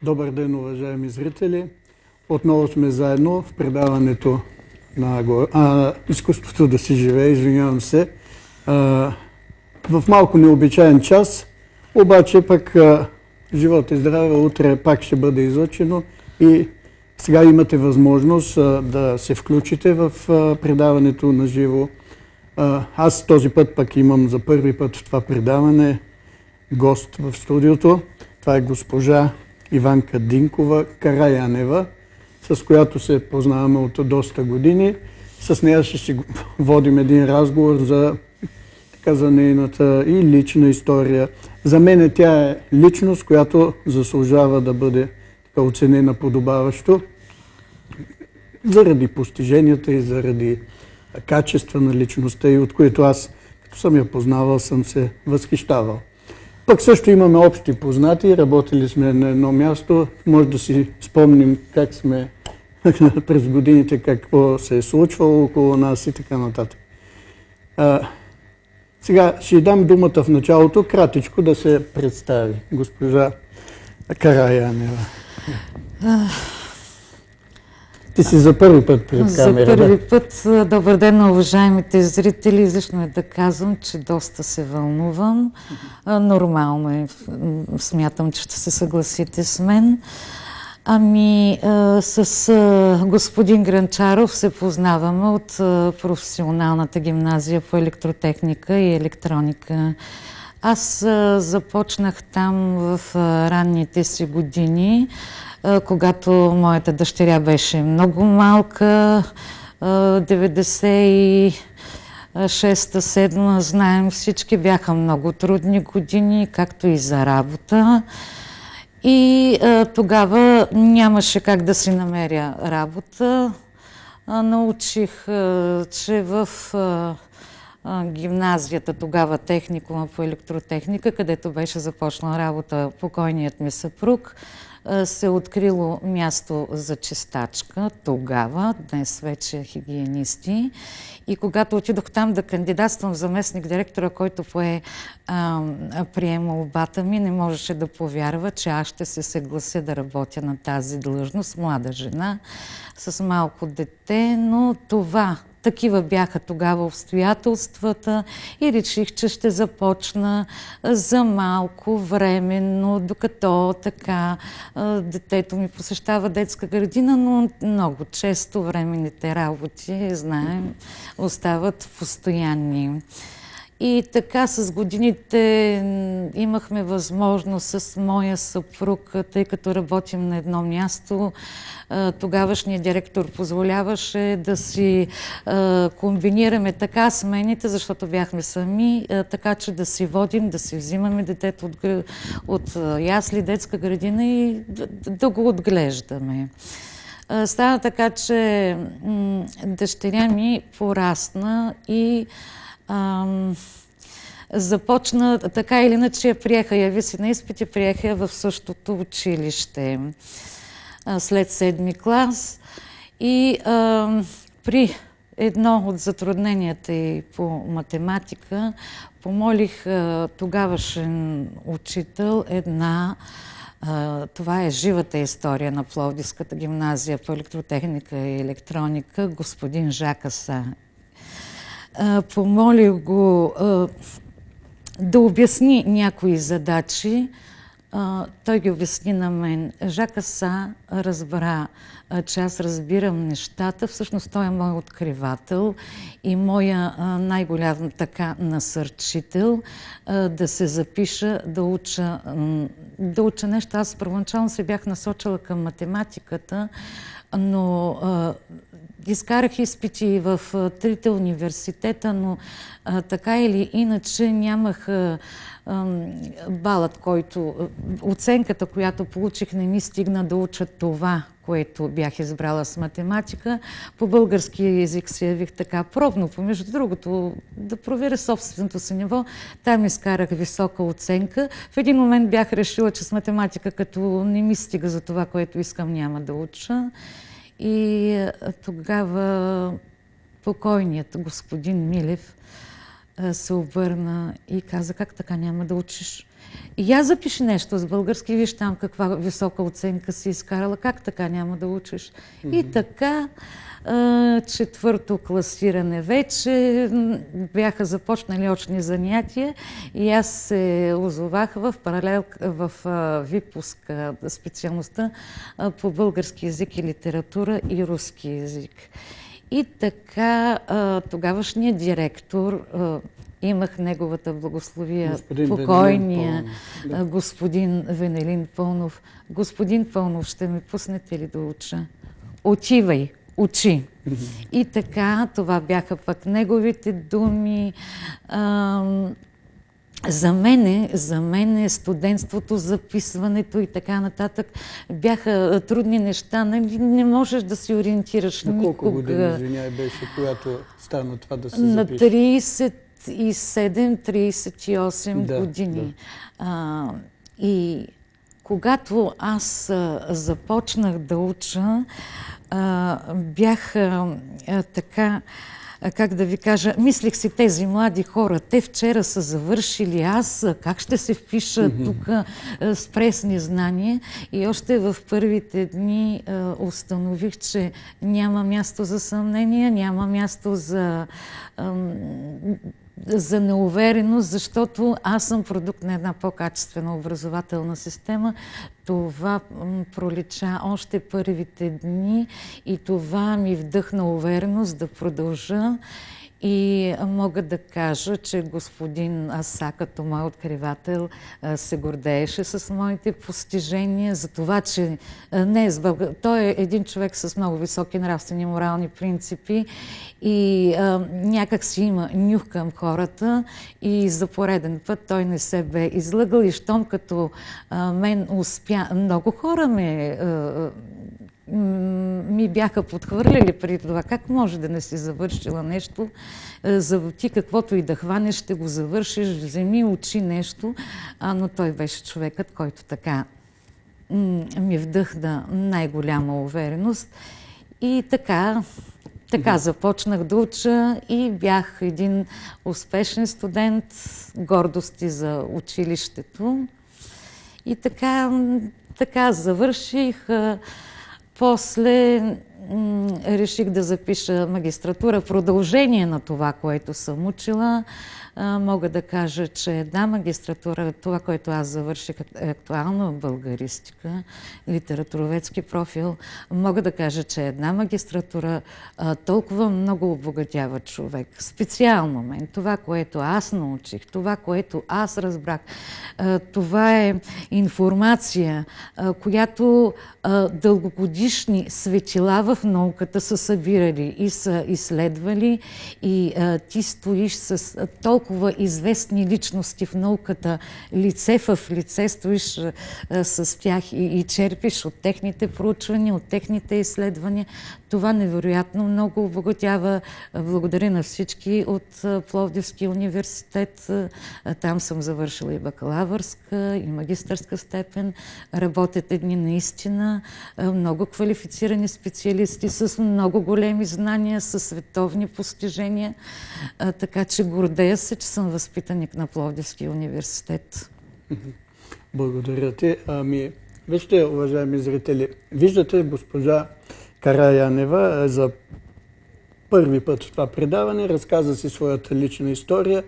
Добър ден, уважаеми зрители! Отново сме заедно в предаването на изкуството да си живее, извинявам се. В малко необичаен час, обаче пък живот и здраве, утре пак ще бъде излъчено и сега имате възможност да се включите в предаването на живо. Аз този път пък имам за първи път в това предаване гост в студиото. Това е госпожа Иванка Динкова Караянева, с която се познаваме от доста години. С нея ще си водим един разговор за нейната и лична история. За мен тя е личност, която заслужава да бъде оценена подобаващо заради постиженията и заради качества на личността, и от които аз, като съм я познавал, съм се възхищавал. Пък също имаме общи познати, работили сме на едно място, може да си спомним как сме през годините, какво се е случвало около нас и така нататък. Сега ще дам думата в началото, кратичко да се представи госпожа Караянева. Ти си за първи път пред камера. За първи път. Добър ден на уважаемите зрители. Излишно е да казвам, че доста се вълнувам. Нормално е. Смятам, че ще се съгласите с мен. С господин Гранчаров се познаваме от професионалната гимназия по електротехника и електроника. Аз започнах там в ранните си години, когато моята дъщеря беше много малка, 96-7, знаем всички, бяха много трудни години, както и за работа. И тогава нямаше как да си намеря работа. Научих, че в гимназията, тогава техникума по електротехника, където беше започнала работа покойният ми съпруг, се открило място за чистачка тогава, днес вече хигиенисти. И когато отидох там да кандидатствам заместник директора, който прие молбата ми, не можеше да повярва, че аз ще се съглася да работя на тази длъжност. Млада жена с малко дете, но такива бяха тогава обстоятелствата и реших, че ще започна за малко временно, докато детето ми посещава детска градина, но много често временните работи, знаем, остават постоянни. И така с годините имахме възможност с моя съпруг, тъй като работим на едно място, тогавашният директор позволяваше да си комбинираме така смените, защото бяхме сами, така че да си водим, да си взимаме детето от ясли, детска градина и да го отглеждаме. Стана така, че дъщеря ми порасна и започна, така или иначе я приеха, яви си на изпити, приеха я в същото училище след 7-ми клас. И при едно от затрудненията и по математика помолих тогавашен учител това е живата история на Пловдивската гимназия по електротехника и електроника, господин Жак Аса. Помолих го да обясни някои задачи. Той ги обясни на мен. Жак Аса разбра, че аз разбирам нещата. Всъщност той е мой откривател и моя най-голям насърчител да се запиша, да уча нещо. Аз първоначално се бях насочила към математиката, но изкарах изпити в 3 университета, но така или иначе нямах балът, оценката, която получих, не ми стигна да уча това, което бях избрала с математика. По български език се явих така пробно, помежду другото, да проверя собственото си ниво. Там изкарах висока оценка. В един момент бях решила, че с математика, като не ми стига за това, което искам, няма да уча. И тогава покойният господин Милев се обърна и каза: как така няма да учиш? И аз запиши нещо с български, виж там каква висока оценка си изкарала, как така няма да учиш? И така, четвърто класиране вече, бяха започнали очни занятия и аз се озовах в випуск, специалността по български език и литература и руски език. И така, тогавашният директор, имах неговата благословия, покойния господин Венелин Пълнов. Господин Пълнов, ще ме пуснете ли да уча? Отивай, учи. И така, това бяха пък неговите думи. За мене студентството, записването и така нататък бяха трудни неща. Не можеш да се ориентираш никога. На колко години, извиняй, беше, когато стана това да се запише? На 37-38 години. Да. И когато аз започнах да уча, бях така, как да ви кажа, мислих си, тези млади хора, те вчера са завършили, аз как ще се впиша тук с пресни знания? И още в първите дни установих, че няма място за съмнение, няма място за неувереност, защото аз съм продукт на една по-качествена образователна система. Това пролича още първите дни и това ми вдъхна увереност да продължа. И мога да кажа, че господин Аса, като мой откривател, се гордееше с моите постижения, за това, че не е с той е един човек с много високи нравствени и морални принципи и някак си има нюх към хората и за пореден път той не се бе излъгал и щом като мен успя. Много хора ми бяха подхвърляли преди това. Как може да не си завършила нещо? Ти каквото и да хванеш, ще го завършиш, вземи, учи нещо. Но той беше човекът, който така ми вдъхна най-голяма увереност. И така започнах да уча и бях един успешен студент, гордости за училището. И така завърших. После реших да запиша магистратура, продължение на това, което съм учила. Мога да кажа, че една магистратура, това, което аз завърших, е актуална българистика, литературоведски профил. Мога да кажа, че една магистратура толкова много обогатява човек. Специално мен. Това, което аз научих, това, което аз разбрах, това е информация, която дългогодишни светила в науката са събирали и са изследвали и ти стоиш с толкова известни личности в науката, лице в лице, стоиш с тях и черпиш от техните проучвания, от техните изследвания. Това невероятно много обогатява. Благодаря на всички от Пловдивския университет. Там съм завършила и бакалавърска, и магистърска степен. Работят едни наистина много квалифицирани специалисти с много големи знания, с световни постижения. Така че гордея се, че съм възпитаник на Пловдивския университет. Благодаря ти. Вижте, уважаеми зрители, виждате госпожа Караянева за първи път в това предаване, разказа си своята лична история.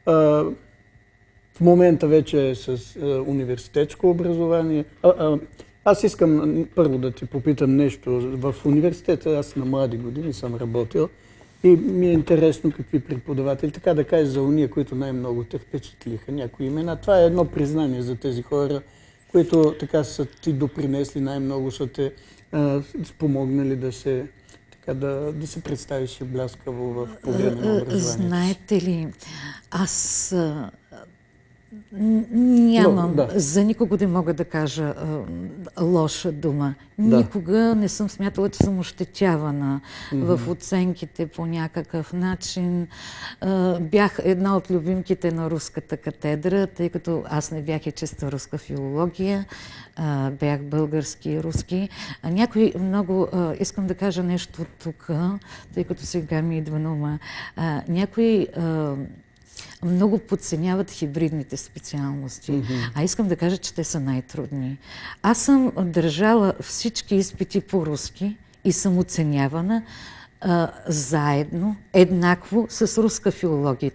В момента вече е с университетско образование. Аз искам първо да ти попитам нещо. В университета аз на млади години съм работил и ми е интересно какви преподаватели, така да кажа, за уния, които най-много те впечатлиха, някои имена. Това е едно признание за тези хора, които така са ти допринесли най-много, са те спомогнали да се представиш и бляскаво в време на образованието. Знаете ли, аз нямам, за никого не мога да кажа лоша дума. Никога не съм смятала, че съм ощетявана в оценките по някакъв начин. Бях една от любимките на руската катедра, тъй като аз не бях и чиста руска филология, бях български и руски. Някой много, искам да кажа нещо тук, тъй като сега ми идва на ума. Някои много подценяват хибридните специалности. А искам да кажа, че те са най-трудни. Аз съм държала всички изпити по руски и съм оценявана заедно, еднакво с руска филология.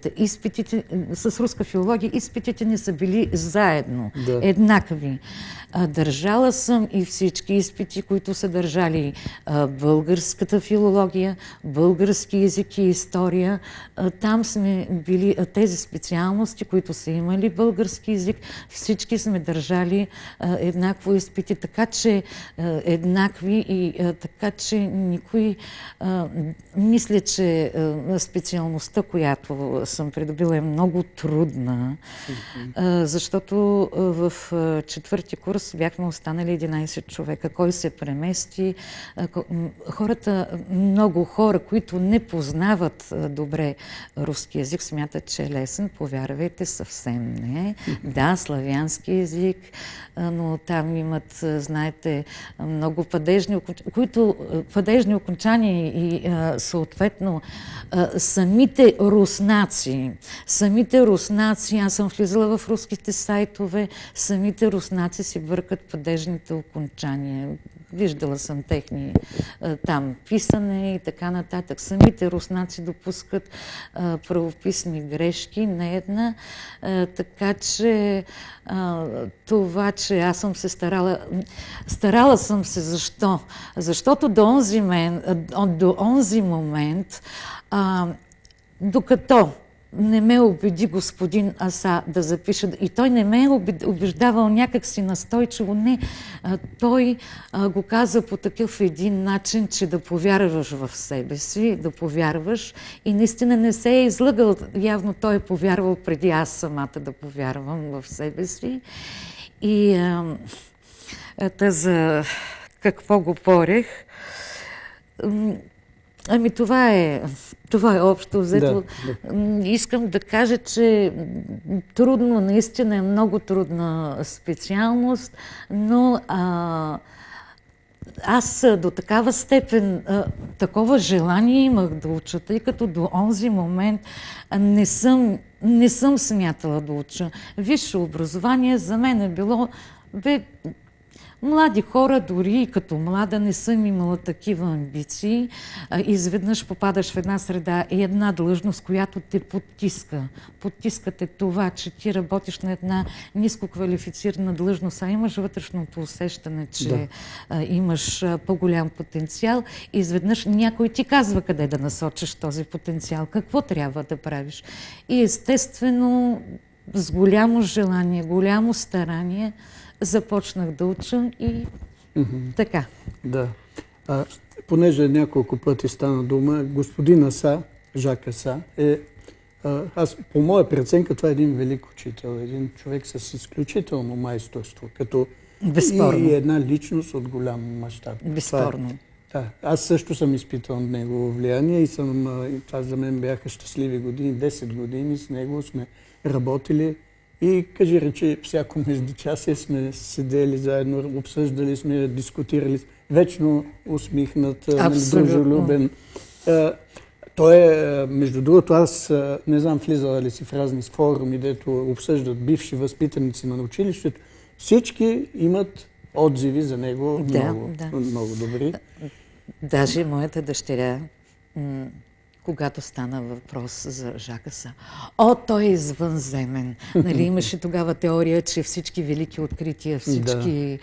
Изпитите ни са били заедно, еднакви. Държала съм и всички изпити, които са държали българската филология, български език и история. Там сме били тези специалности, които са имали български език, всички сме държали еднакво изпити, така че еднакви и така че никой... Мисля, че специалността, която съм придобила, е много трудна, защото в четвърти курс бяхме останали 11 човека. Кой се премести? Много хора, които не познават добре руски език, смятат, че е лесен. Повярвайте, съвсем не. Да, славянски език, но там имат, знаете, много падежни окончания и съответно самите руснаци, аз съм влизала в руските сайтове, самите руснаци си бъркат падежните окончания. Виждала съм техни там писане и така нататък. Самите руснаци допускат правописни грешки, не една. Така че това, че аз съм се старала съм се, защо? Защото до онзи момент, докато не ме убеди господин Аса да запиша, и той не ме е убеждавал някакси настойчиво, не. Той го каза по такъв един начин, че да повярваш в себе си, да повярваш, и наистина не се е излъгал. Явно той е повярвал преди аз самата да повярвам в себе си. И за какво го порех? Ами това е общо взето. Искам да кажа, че трудно, наистина е много трудна специалност, но аз до такава степен, такова желание имах да уча, тъй като до онзи момент не съм смятала да уча. Висше образование за мен е било... Млади хора, дори и като млада, не съм имала такива амбиции. Изведнъж попадаш в една среда и една длъжност, която те потиска. Потискате това, че ти работиш на една ниско квалифицирана длъжност, а имаш вътрешното усещане, че имаш по-голям потенциал. Изведнъж някой ти казва къде да насочиш този потенциал, какво трябва да правиш. И естествено, с голямо желание, голямо старание, започнах да уча и така. Да. Понеже няколко пъти стана дума, господин Аса, Жак Аса, по моя преценка, това е един велик учител, един човек с изключително майсторство, като и една личност от голям мащаб. Безспорно. Да, аз също съм изпитал негово влияние и това за мен бяха щастливи години, 10 години с него сме работили. И кажи речи, всяко междучасие сме седели заедно, обсъждали сме, дискутирали, вечно усмихнат, дружелюбен. Той е, между другото, аз не знам, влизала ли си в разни форуми, дето обсъждат бивши възпитаници на училището. Всички имат отзиви за него много добри. Даже моята дъщеря, когато стана въпрос за Жак Аса. Той е извънземен. Нали, имаше тогава теория, че всички велики открития, всички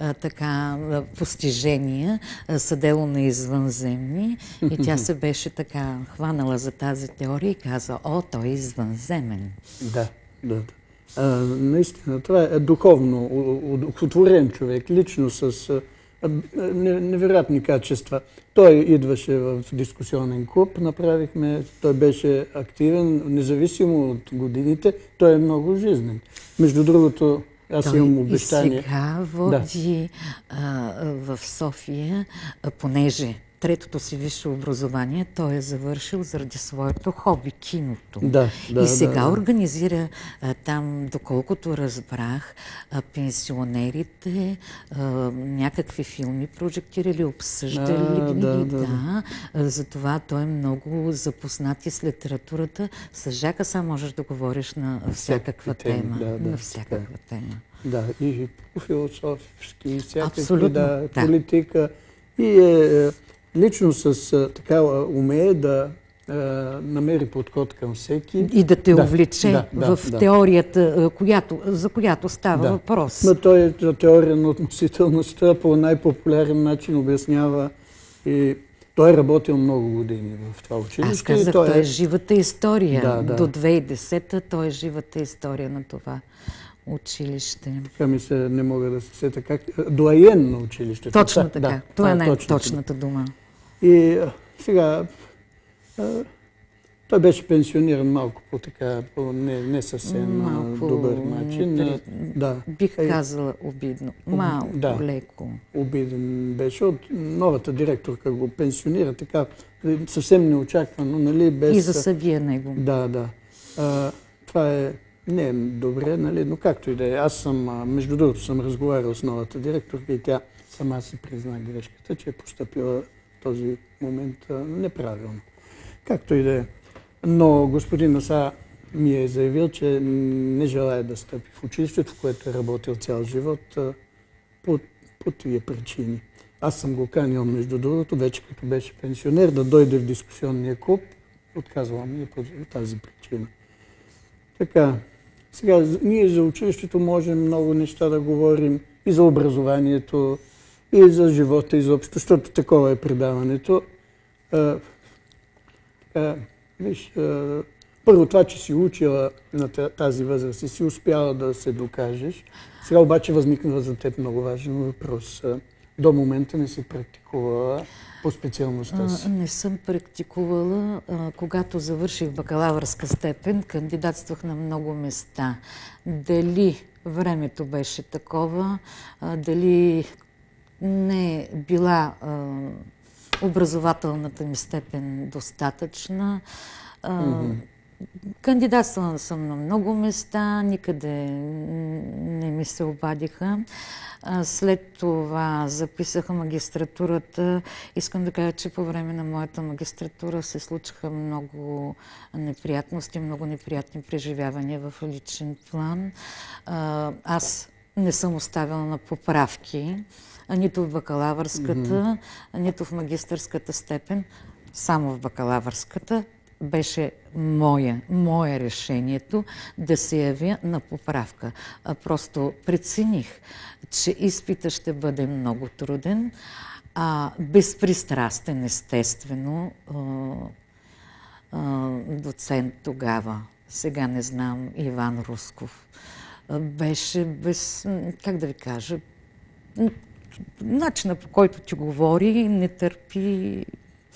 постижения са дело на извънземни. И тя се беше така хванала за тази теория и каза, той е извънземен. Да. Наистина, това е духовно отворен човек, лично с невероятни качества. Той идваше в дискусионен клуб, той беше активен, независимо от годините, той е много жизнен. Между другото, аз имам обещание. Той и сега води в София, понеже третото си висше образование той е завършил заради своето хоби, киното. И сега организира там, доколкото разбрах, пенсионерите някакви филми прожектирали, обсъждали ги. Затова той е много запознат и с литературата. С Жака сам можеш да говориш на всякаква тема. На всякаква тема. Да, и по философски, и всякакви, политика. И лично с такава умее да намери подход към всеки. И да те увлече в теорията, за която става въпрос. Но той е за теория на относителността по най-популярен начин обяснява. И той е работил много години в това училище. Аз казах, той е живата история. До 2010-та той е живата история на това училище. Така ми се не мога да се сета как. Дуаен на училището. Точно така. Това е най-точната дума. И сега той беше пенсиониран малко по не съвсем добър начин. Бих казала обидно. Малко, леко. Обиден беше. От новата директорка го пенсионира така съвсем неочаквано. Нали, без... И за съдия него. Това е не е добре, нали, но както и да е. Аз между другото съм разговарял с новата директорка и тя сама си призна грешката, че е постъпила в този момент неправилно. Както и да е. Но господин Аса ми е заявил, че не желая да стъпи в училището, в което е работил цял живот по тия причини. Аз съм го канил, между другото, вече като беше пенсионер, да дойде в дискусионния клуб. Отказвам ми по тази причина. Така, сега ние за училището можем много неща да говорим и за образованието, и за живота изобщо, защото такова е предаването. Виж, първо това, че си учила на тази възраст и си успяла да се докажеш. Сега обаче възникна за теб много важен въпрос. До момента не си практикувала по специалността си. Не съм практикувала. Когато завърших бакалавърска степен, кандидатствах на много места. Дали времето беше такова, дали не е била образователната ми степен достатъчна. Кандидатствала съм на много места, никъде не ми се обадиха. След това записаха магистратурата. Искам да кажа, че по време на моята магистратура се случиха много неприятности, много неприятни преживявания в личен план. Аз не съм оставила на поправки, нито в бакалавърската, нито в магистърската степен, само в бакалавърската. Беше мое решението да се явя на поправка. Просто прецених, че изпитът ще бъде много труден, безпристрастен, естествено, доцент тогава, сега не знам, Иван Русков, беше без, как да ви кажа, начина, по който ти говори, не търпи.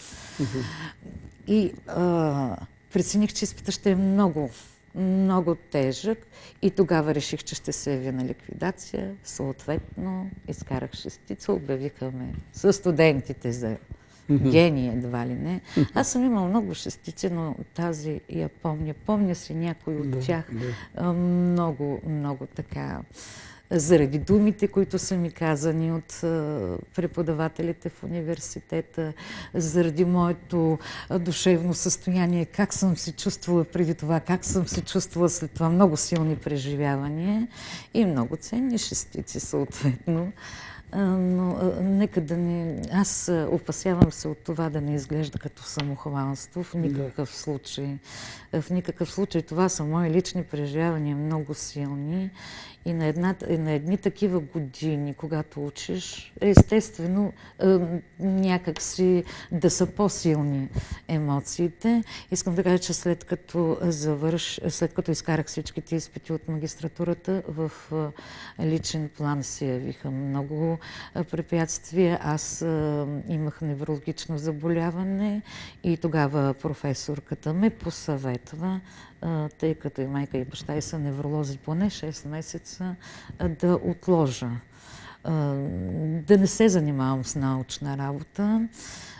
И прецених, че изпитът ще е много, много тежък и тогава реших, че ще се явя на ликвидация. Съответно, изкарах шестица, обявиха ме със студентите за гений, едва ли не. Аз съм имал много шестици, но тази я помня. Помня си някой от тях много, много така, заради думите, които са ми казани от преподавателите в университета, заради моето душевно състояние, как съм се чувствала преди това, как съм се чувствала след това, много силни преживявания и много ценни шестици съответно. Но нека да не... Аз опасявам се от това да не изглежда като самохвалство в никакъв случай. В никакъв случай. Това са мои лични преживявания, много силни. И на едни такива години, когато учиш, естествено някак си да са по-силни емоциите. Искам да кажа, че след като изкарах всичките изпити от магистратурата, в личен план се явиха много препятствия. Аз имах неврологично заболяване и тогава професорката ме посъветва, тъй като и майка и баща и са невролози, поне 6 месеца да отложа, да не се занимавам с научна работа.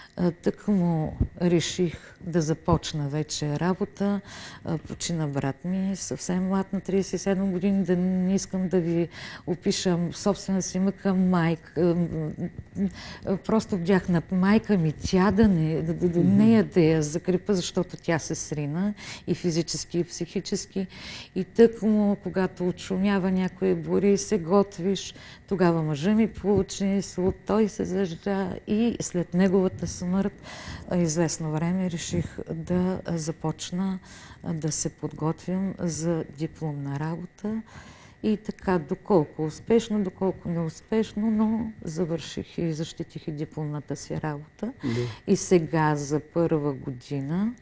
Тъкмо реших да започна вече работа. Почина брат ми, съвсем млад на 37 години, да не искам да ви опишам собствена си мъка, майка. Просто бях на майка ми, тя да не яде я закрепа, защото тя се срина и физически, и психически. И тъкмо, когато отшумява някой бори, се готвиш, тогава мъжа ми получи, той се зажда и след неговата смърт известно време реших да започна да се подготвям за дипломна работа. И така, доколко успешно, доколко неуспешно, но завърших и защитих и дипломната си работа. И сега за първа година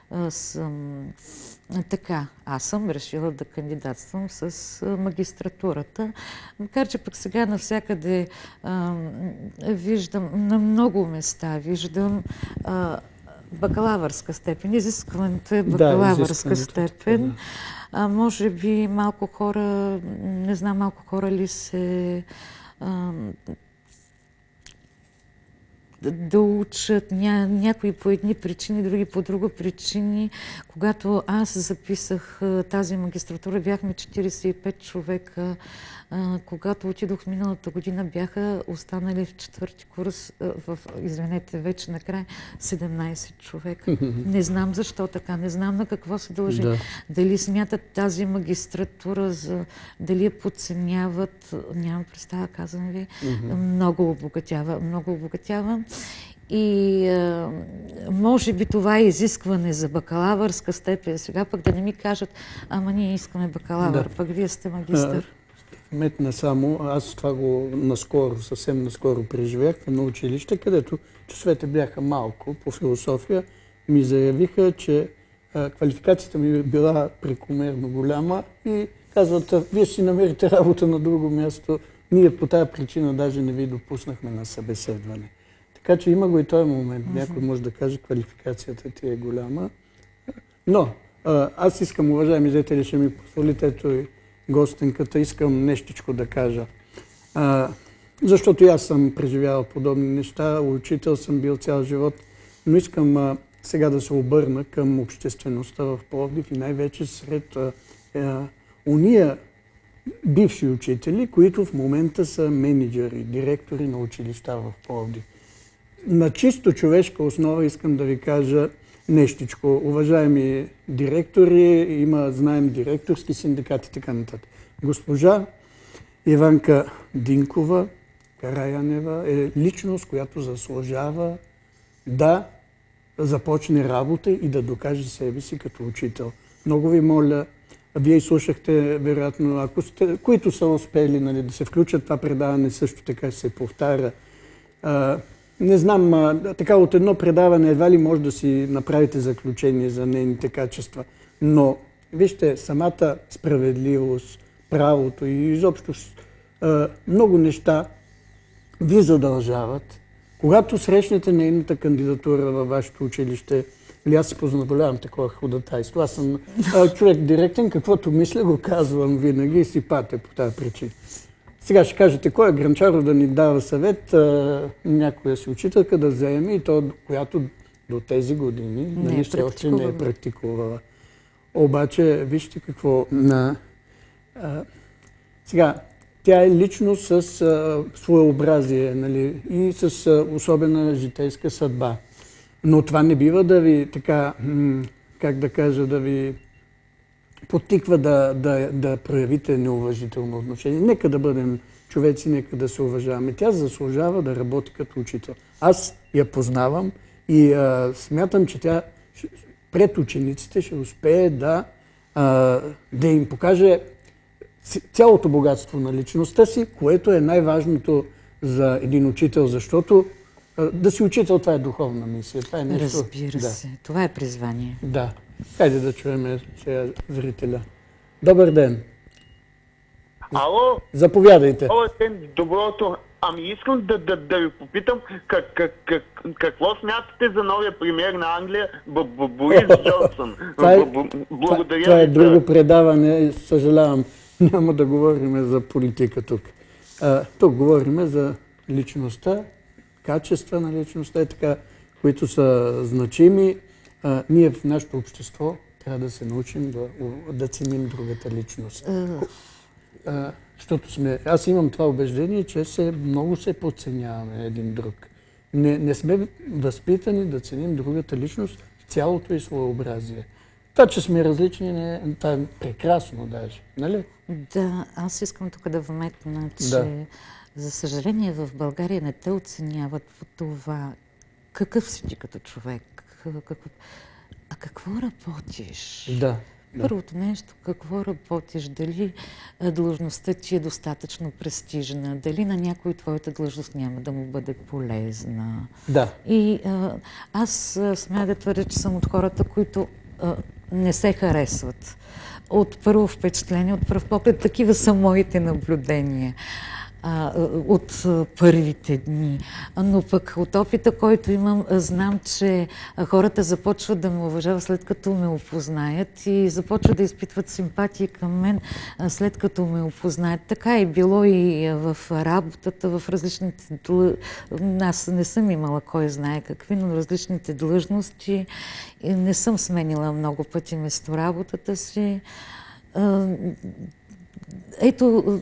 аз съм решила да кандидатствам с магистратурата. Макар че пък сега навсякъде виждам, на много места виждам бакалавърска степен. Изискването е бакалавърска степен. Може би малко хора, не знам, малко хора ли се да учат, някои по едни причини, други по друга причини. Когато аз записах тази магистратура, бяхме 45 човека. Когато отидох миналата година, бяха останали в четвърти курс, извинете, вече накрая 17 човека. Не знам защо така, не знам на какво се дължи. Дали смятат тази магистратура, дали я подценяват, нямам представа, казвам ви. Много обогатява. И може би това е изискване за бакалавърска степен. Сега пък да не ми кажат, ама ние искаме бакалавър, пък вие сте магистър. Метна само, аз това го съвсем наскоро преживях в едно училище, където часовете бяха малко по философия. Ми заявиха, че квалификацията ми била прекомерно голяма и казват, вие си намерите работа на друго място. Ние по тази причина даже не ви допуснахме на събеседване. Така че има го и този момент. Някой може да каже, квалификацията ти е голяма. Но аз искам, уважаеми зрители, ще ми позволите, ето и гостенката, искам нещичко да кажа. Защото и аз съм преживявал подобни неща, учител съм бил цял живот, но искам сега да се обърна към обществеността в Пловдив и най-вече сред уния бивши учители, които в момента са мениджъри, директори на училища в Пловдив. На чисто човешка основа искам да ви кажа нещичко. Уважаеми директори, знаем директорски синдикати и така нататък. Госпожа Иванка Динкова Караянева е личност, която заслужава да започне работа и да докаже себе си като учител. Много ви моля, вие слушахте, вероятно, които са успели да се включат, това предаване също така се повтаря. Не знам, така от едно предаване едва ли може да си направите заключение за нейните качества, но вижте, самата справедливост, правото и изобщо много неща ви задължават. Когато срещнете нейната кандидатура във вашето училище, аз си позволявам такова ходатайство. Аз съм човек директен, каквото мисля го казвам винаги и си пате по тази причина. Сега ще кажете, кой е Грънчаров да ни дава съвет някоя си учителка да заеме и то, която до тези години все още не е практикувала. Обаче, вижте какво. Сега, тя е личност с своеобразие и с особена житейска съдба. Но това не бива да ви така, как да кажа, да ви подтиква да проявите неуважително отношение. Нека да бъдем човеци, нека да се уважаваме. Тя заслужава да работи като учител. Аз я познавам и смятам, че тя пред учениците ще успее да им покаже цялото богатство на личността си, което е най-важното за един учител, защото да си учител, това е духовна мисия. Това е нещо... Разбира се. Това е призвание. Да. Хайде да чуем сега зрителя. Добър ден. Ало? Заповядайте. Добър ден, добро утро. Искам да ви попитам какво смятате за новия премиер на Англия Борис Джонсън. Благодаря ви. Това е друго предаване, съжалявам. Няма да говорим за политика тук. Тук говорим за личността, качества на личността и така. които са значими. Ние в нашето общество трябва да се научим да ценим другата личност. Защото аз имам това убеждение, че много се подценяваме един друг. Не сме възпитани да ценим другата личност в цялото и своеобразие. Това, че сме различни, това е прекрасно даже, нали? Да, аз искам тук да вметна, че за съжаление в България не те оценяват по това какъв си ти като човек, а какво работиш. Да. Първото нещо, какво работиш, дали длъжността ти е достатъчно престижна, дали на някой твоята длъжност няма да му бъде полезна. Да. И аз смея да твърдя, че съм от хората, които не се харесват. От първо впечатление, от пръв поглед, такива са моите наблюдения от първите дни. Но пък от опита, който имам, знам, че хората започват да ме уважават след като ме опознаят и започват да изпитват симпатии към мен след като ме опознаят. Така е било и в работата, в различните Аз не съм имала кой знае какви, но различните длъжности. Не съм сменила много пъти местоработата си. Ето,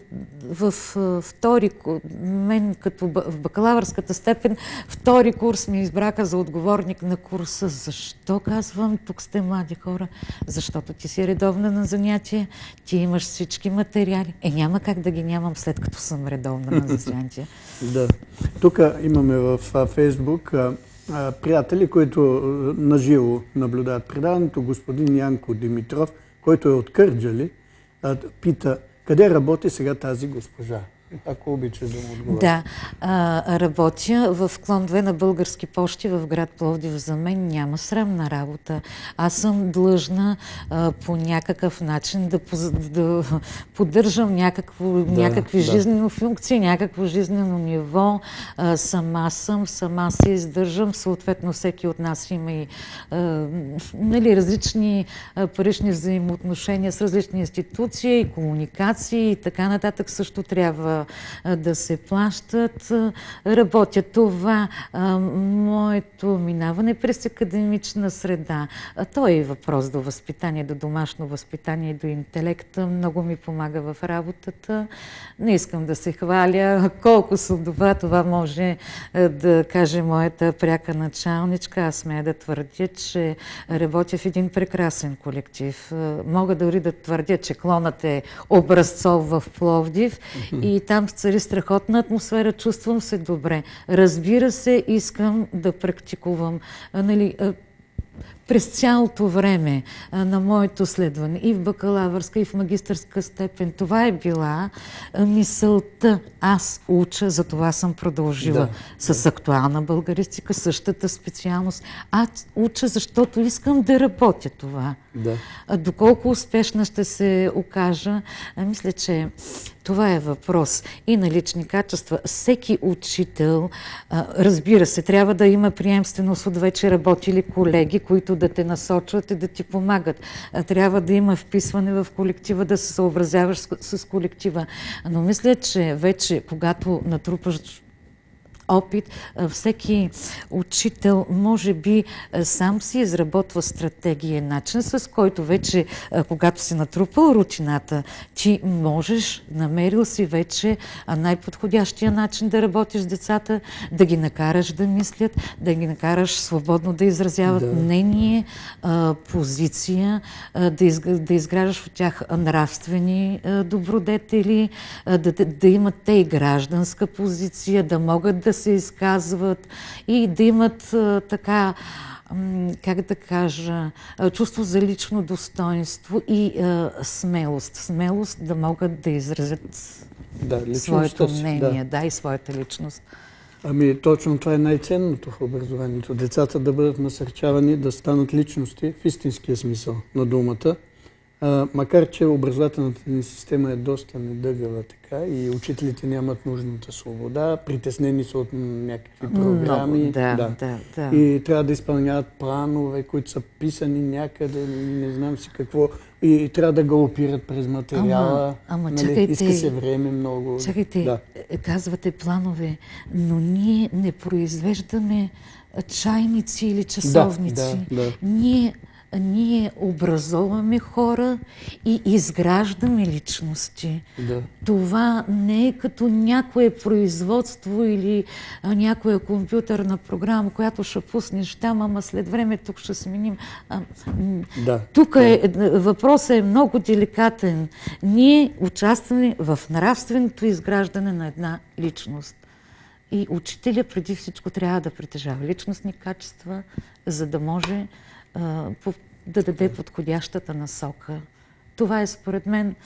мен като в бакалавърската степен, втори курс ми избраха за отговорник на курса. Защо, казвам, тук сте млади хора? Защото ти си редовна на занятия, ти имаш всички материали. Няма как да ги нямам, след като съм редовна на занятия. Да. Тук имаме в Фейсбук приятели, които наживо наблюдават предаването. Господин Янко Димитров, който е от Кърджали, пита, къде работи сега тази госпожа? Ако обичаш да му отговоря. Да, работя в клон 2 на Български пощи в град Пловдив. За мен няма срамна работа. Аз съм длъжна по някакъв начин да поддържам някакви жизнени функции, някакво жизнено ниво. Сама се издържам. Съответно, всеки от нас има и различни парични взаимоотношения с различни институции, и комуникации и така нататък също трябва да се плащат. Работя това. Моето минаване през академична среда. То е въпрос до възпитание, до домашно възпитание, до интелекта. Много ми помага в работата. Не искам да се хваля. Колко съм добра, това може да каже моята пряка началничка. Аз смея да твърдя, че работя в един прекрасен колектив. Мога дори да твърдя, че клонът е образцов в Пловдив и там цари страхотна атмосфера, чувствам се добре. Разбира се, искам да практикувам. През цялото време на моето следване и в бакалавърска, и в магистърска степен, това е била мисълта. Аз уча, за това съм продължила с актуална българистика, същата специалност. Аз уча, защото искам да работя това. Доколко успешна ще се окажа, мисля, че това е въпрос и на лични качества. Всеки учител, разбира се, трябва да има приемственост от вече работили колеги, които да те насочват и да ти помагат. Трябва да има вписване в колектива, да се съобразяваш с колектива. Но мисля, че вече, когато натрупаш опит, всеки учител може би сам си изработва стратегия, начин, с който вече, когато си натрупал рутината, ти можеш, намерил си вече най-подходящия начин да работиш с децата, да ги накараш да мислят, да ги накараш свободно да изразяват мнение, позиция, да изграждаш в тях нравствени добродетели, да имат те и гражданска позиция, да могат да се изказват и да имат така, как да кажа, чувство за лично достоинство и смелост. Смелост да могат да изразят своето мнение, и своята личност. Точно това е най-ценното в образованието. Децата да бъдат насърчавани да станат личности в истинския смисъл на думата. Макар че образователната ни система е доста недъгава така и учителите нямат нужната свобода, притеснени са от някакви програми. И трябва да изпълняват планове, които са писани някъде, не знам си какво, и трябва да галопират през материала. Чакайте, иска се време много. Чакайте, казвате планове, но ние не произвеждаме чайници или часовници. Да. Ние образоваме хора и изграждаме личности. Да. Това не е като някое производство или някоя компютърна програма, която ще пуснеш там, ама след време тук ще сменим. Тук въпросът е много деликатен. Ние участваме в нравственото изграждане на една личност. И учителя преди всичко трябва да притежава личностни качества, за да може да даде подходящата насока. Това е според мен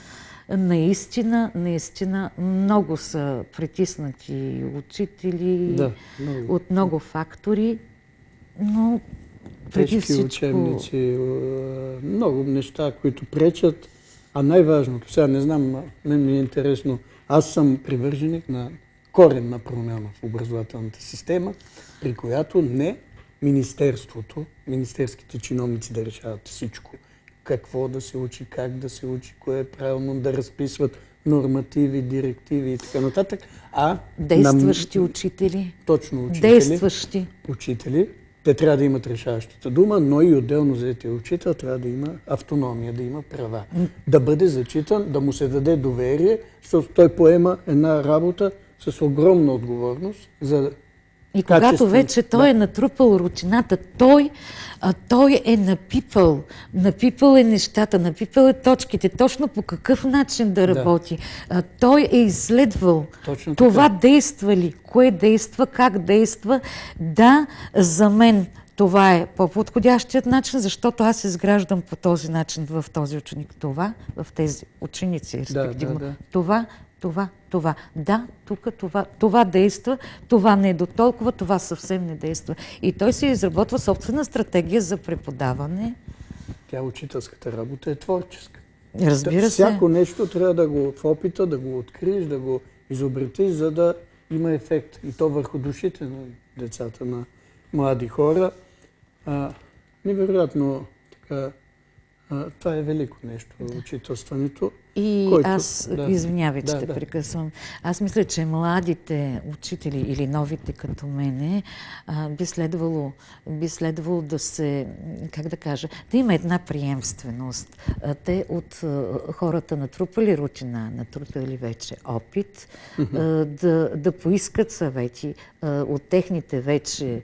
наистина много са притиснати учители от много фактори, но преди всичко... учебници, много неща, които пречат, а най-важното, сега не знам, мен ми е интересно, аз съм привърженик на коренна промяна в образователната система, при която не министерството, министерските чиновници да решават всичко. Какво да се учи, как да се учи, кое е правилно да разписват нормативи, директиви и така нататък. Действащи учители. Точно учители. Действащи. Учители. Те трябва да имат решаващата дума, но и отделно взетия учител трябва да има автономия, да има права. Да бъде зачитан, да му се даде доверие, защото той поема една работа с огромна отговорност за и когато вече той е натрупал рутината, той е напипал е нещата, напипал е точките, точно по какъв начин да работи. Той е изследвал това действа ли, кое действа, как действа. Да, за мен това е по-подходящият начин, защото аз изграждам по този начин в този ученик това, в тези ученици, респективно. Това. Да, тук това действа, това не е до толкова, това съвсем не действа. И той се изработва собствена стратегия за преподаване. Тя учителската работа е творческа. Разбира се. Всяко нещо трябва да го в опита, да го откриеш, да го изобретиш, за да има ефект. И то върху душите на децата, на млади хора. Невероятно така. Това е велико нещо, учителстването. И аз, извинявай, че те прекъсвам, аз мисля, че младите учители или новите като мене би следвало да се, как да кажа, да има една приемственост. Те от хората натрупали рутина, натрупали вече опит, да поискат съвети от техните вече.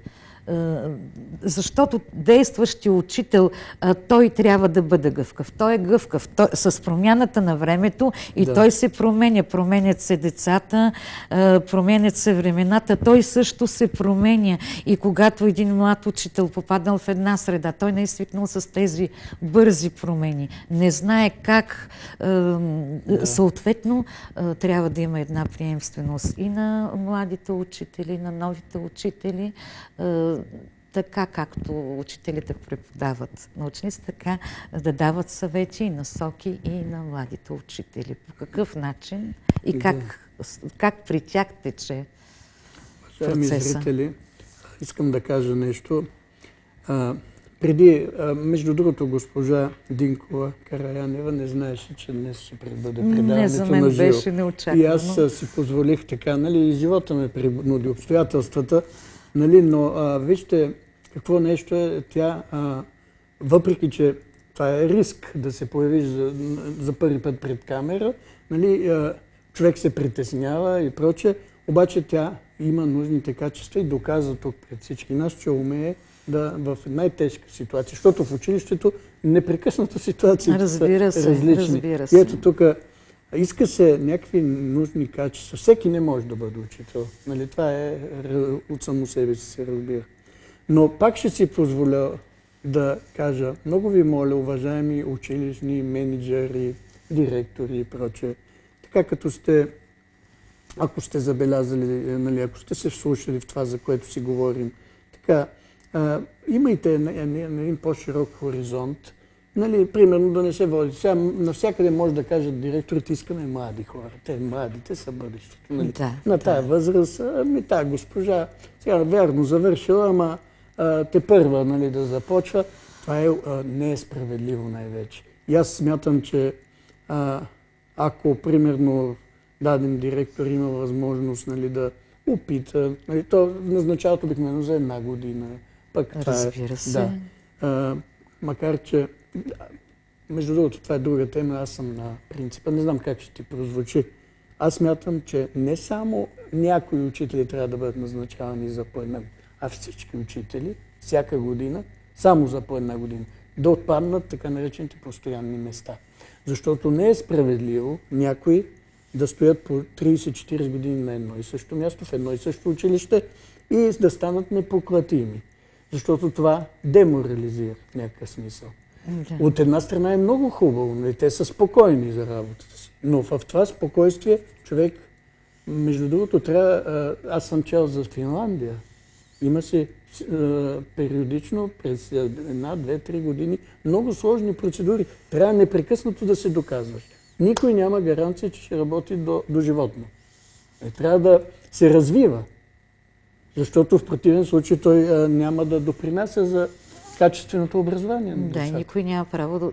Защото действащи учител, той трябва да бъде гъвкав. Той е гъвкав с промяната на времето и той се променя. Променят се децата, променят се времената. Той също се променя. И когато един млад учител попаднал в една среда, той не е свикнал с тези бързи промени. Не знае как. Съответно, трябва да има една приемственост и на младите учители, на новите учители, така както учителите преподават на ученици, така да дават съвети и насоки и на младите учители. По какъв начин и как при тях тече процеса. Зрители, искам да кажа нещо. Преди, между другото, госпожа Динкова Караянева не знаеше, че днес ще бъде предаването на живо. Не, за мен беше неочаквано. И аз си позволих така, и живота ме принуди, обстоятелствата, но вижте какво нещо е тя, въпреки че това е риск да се появиш за първи път пред камера, човек се притеснява и прочее, обаче тя има нужните качества и доказа тук пред всички нас, че умее в най-тежка ситуация, защото в училището непрекъснато ситуациите са различни. Разбира се. И ето тук иска се някакви нужни качества. Всеки не може да бъде учител. Това е от само себе си се разбира. Но пак ще си позволя да кажа, много ви моля, уважаеми училищни менеджери, директори и прочее, така като ако сте забелязали, ако сте се вслушали в това, за което си говорим, така, имайте един по-широк хоризонт, примерно да не се води. Сега навсякъде може да кажат директорите, искаме млади хора. Те младите са бъдещето. На тая възраст, тая госпожа, сега вярно завършила, ама те първа да започва. Това не е справедливо най-вече. И аз смятам, че ако примерно даден директор има възможност да опита, то назначават обикновено за 1 година. Пък това Разбира се. Да. Макар че, между другото, това е друга тема, аз съм на принципа, не знам как ще ти прозвучи. Аз смятам, че не само някои учители трябва да бъдат назначавани за по една, а всички учители, всяка година, само за по една година, да отпаднат така наречените постоянни места. Защото не е справедливо някои да стоят по 30-40 години на едно и също място, в едно и също училище и да станат непоклатими. Защото това деморализира в някакъв смисъл. Да. От една страна е много хубаво, нали? Те са спокойни за работата си. Но в това спокойствие човек, между другото, трябва... Аз съм чел за Финландия. Има се периодично, през една, две, три години, много сложни процедури. Трябва непрекъснато да се доказваш. Никой няма гаранция, че ще работи до животно. Трябва да се развива. Защото в противен случай той няма да допринася за качественото образование на децата. Да, никой няма право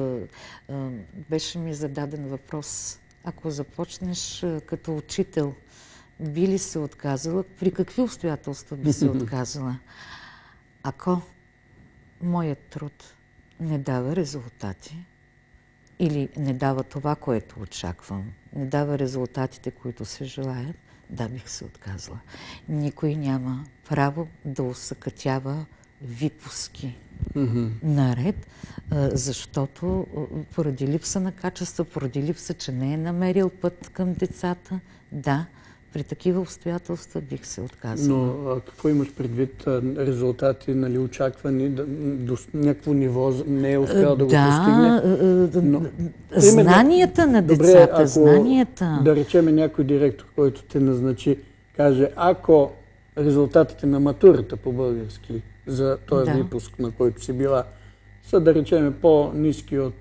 беше ми зададен въпрос. Ако започнеш като учител, би ли се отказала? При какви обстоятелства би се отказала? Ако моят труд не дава резултати или не дава това, което очаквам, не дава резултатите, които се желаят, да, бих се отказала. Никой няма право да усъкътява випуски наред, защото поради липса на качество, поради липса, че не е намерил път към децата, да, при такива обстоятелства бих се отказала. Но какво имаш предвид? Резултати, нали, очаквани, до някакво ниво не е успял да го постигне? Знанията на децата, знанията. Да речеме някой директор, който те назначи, каже, ако резултатите на матурата по български за този випуск, на който си била, са, да речеме, по-ниски от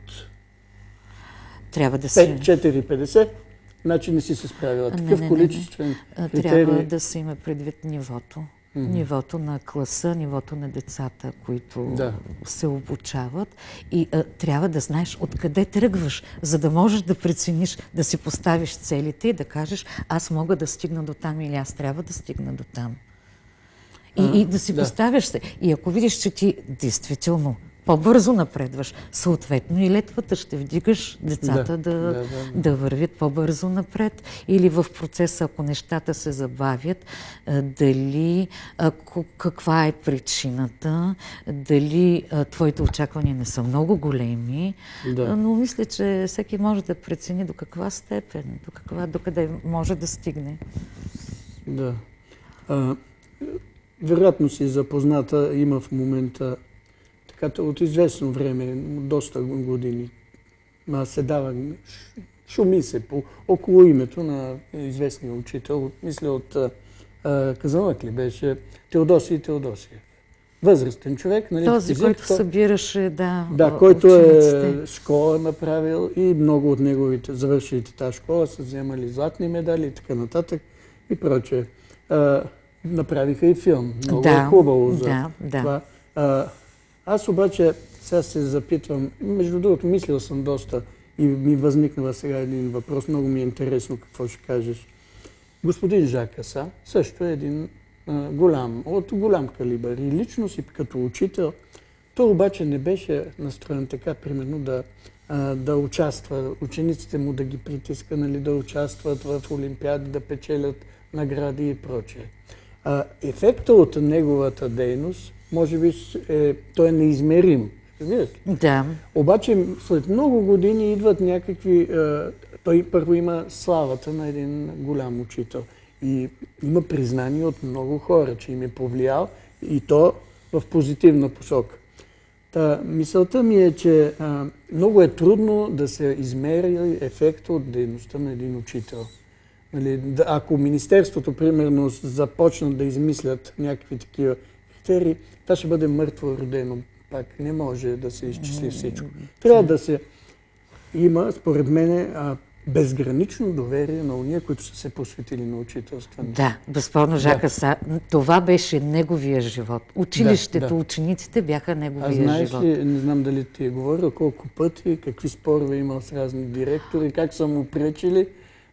4,50, значи не си се справила. Такъв количествен критерий. Трябва да се има предвид нивото. Нивото на класа, нивото на децата, които се обучават. И трябва да знаеш откъде тръгваш, за да можеш да прецениш, да си поставиш целите и да кажеш, аз мога да стигна до там или аз трябва да стигна до там. И да си поставяш се. И ако видиш, че ти действително по-бързо напредваш, съответно и летвата ще вдигаш децата да вървят по-бързо напред. Или в процеса, ако нещата се забавят, каква е причината, дали твоите очаквания не са много големи, но мисля, че всеки може да прецени до каква степен, до къде може да стигне. Да. Вероятно си запозната, има в момента от известно време, доста години, се дава, шуми се около името на известния учител, мисля от Казанлък ли беше, Теодосий Теодосиев. Възрастен човек, нали? Този, който събираше, който е школа направил и много от неговите завършилите тази школа са вземали златни медали и така нататък и прочее. Направиха и филм. Много е хубаво за това. Аз обаче сега се запитвам, между другото мислил съм доста и ми възникнала сега един въпрос, много ми е интересно какво ще кажеш. Господин Жак Аса също е един от голям калибър и лично си като учител, той обаче не беше настроен така, примерно да участва, учениците му да ги притиска, нали, да участват в олимпиади, да печелят награди и прочее. Ефектът от неговата дейност може би той е неизмерим. Да. Обаче след много години идват някакви... Той първо има славата на един голям учител. И има признание от много хора, че им е повлиял и то в позитивна посока. Мисълта ми е, че много е трудно да се измери ефекта от дейността на един учител. Ако Министерството, примерно, започнат да измислят някакви такива критерии, това ще бъде мъртво родено. Пак не може да се изчисли всичко. Трябва да се има, според мен, безгранично доверие на уния, които са се посветили на учителството. Да, безспорно Жак Аса, това беше неговия живот. Училището, учениците бяха неговия живот. А знаеш ли, не знам дали ти е говорил, колко пъти, какви спорове имал с разни директори, как са му пречили,